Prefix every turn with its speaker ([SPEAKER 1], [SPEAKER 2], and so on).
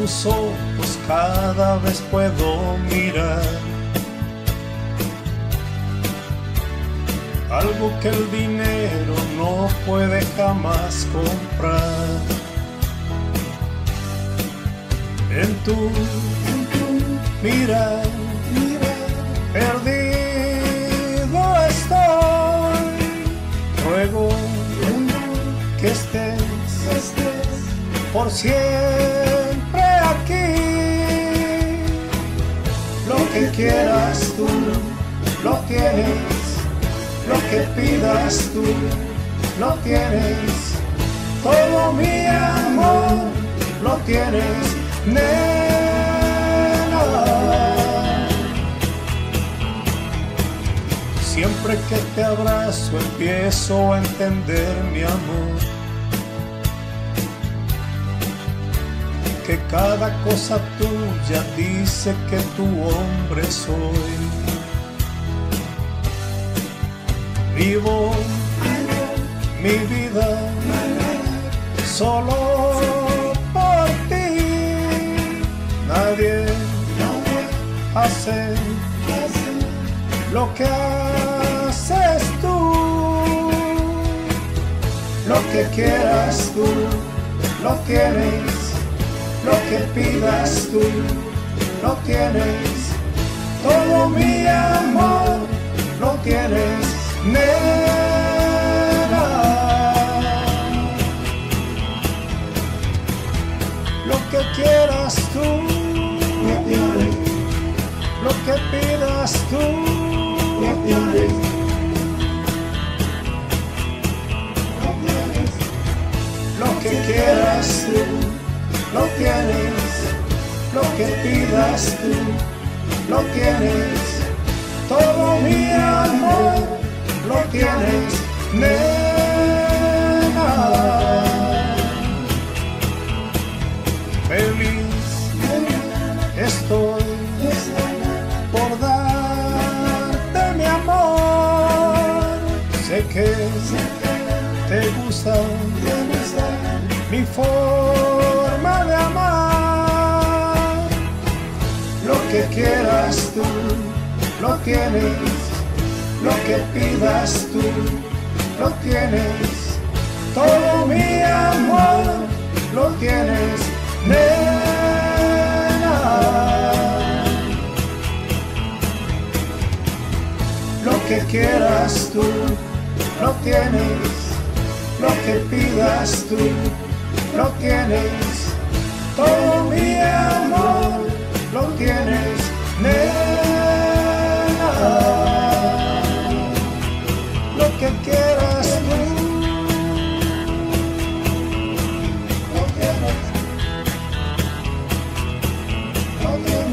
[SPEAKER 1] tus ojos cada vez puedo mirar algo que el dinero no puede jamás comprar. En tu mirar, perdido estoy. Ruego que estés por siempre aquí. Lo que quieras tú, lo tienes. Lo que pidas tú, lo tienes. Todo mi amor, lo tienes, nena. Siempre que te abrazo empiezo a entender, mi amor, que cada cosa tuya dice que tu hombre soy. Vivo mi vida solo por ti. Nadie hace lo que haces tú. Lo que quieras tú, lo tienes. Lo que pidas tú, lo tienes. Todo mi amor, lo tienes, nena. Lo que quieras tú, lo tienes. Lo que pidas tú, lo tienes. Lo que quieras tú, lo tienes. Lo que pidas tú, lo tienes. Todo mi amor, lo tienes, nena. Feliz estoy por darte mi amor. Sé que te gusta mi forma de amar. Lo que quieras tú, lo tienes. Lo que pidas tú, lo tienes. Todo mi amor, lo tienes, nena. Lo que quieras tú, lo tienes. Lo que pidas tú, lo tienes. Todo mi amor, lo tienes, nena. Lo que quieras tú, lo tienes, lo tienes.